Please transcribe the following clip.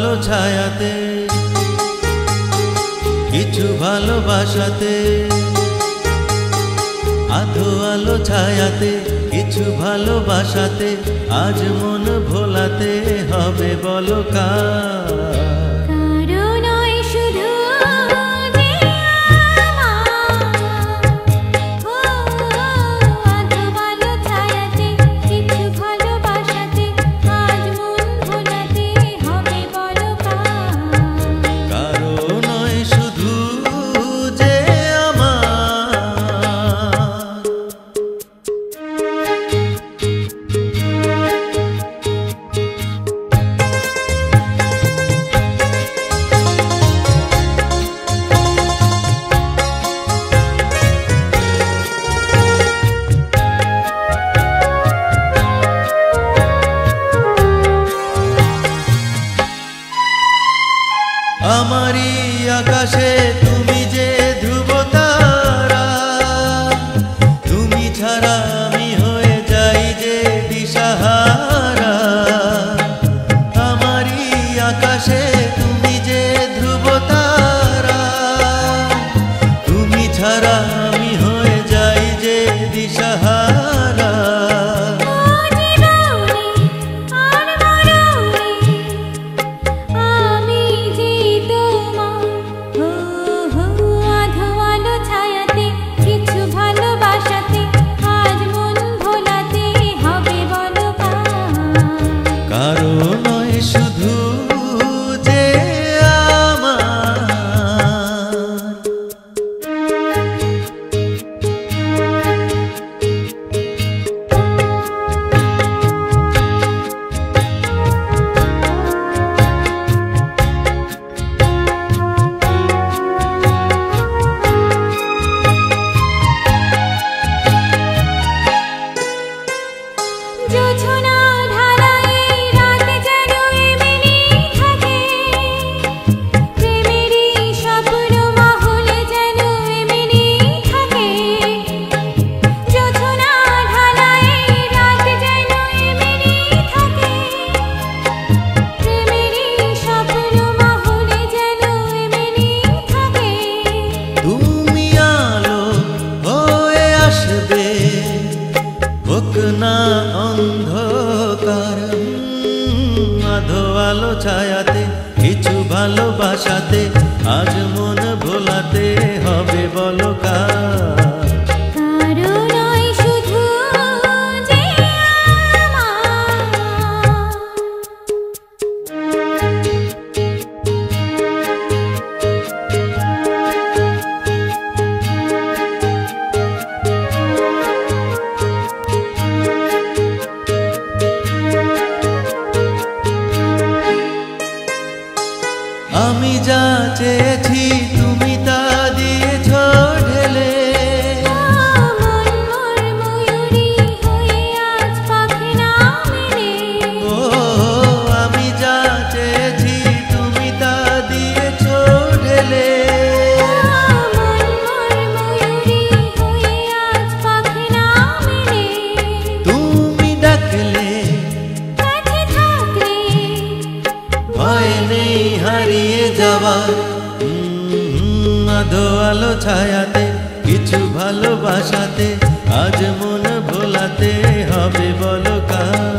আলো ছায়াতে কিছু ভালোবাসাতে, আধো আলো ছায়াতে কিছু ভালোবাসাতে, আজ মন ভোলাতে হবে বলো কার? আমারি আকাশে তুমি যে ধ্রুব তারা, তুমি ছাড়া আমি হয়ে যাই যে দিশাহারা। আমারি আকাশে তুমি যে ধ্রুব তারা, তুমি ছাড়া আমি হয়ে যাই যে দিশাহারা। কারো নয় শুধু যে আমার, হোক না অন্ধকার, আধো আলো ছায়াতে কিছু ভালোবাসাতে, আজ মন ভোলাতে হবে বলো কার? আমি যা চেয়েছি তুমি তা দিয়েছ ঢেলে, ও আমি যা চেয়েছি তুমি তা দিয়েছ ঢেলে। তুমি ডাকলে ভয় নেই হারিয়ে যাওয়ার, আধো আলো ছায়াতে কিছু ভালোবাসাতে, আজ মন ভোলাতে হবে বলো কার?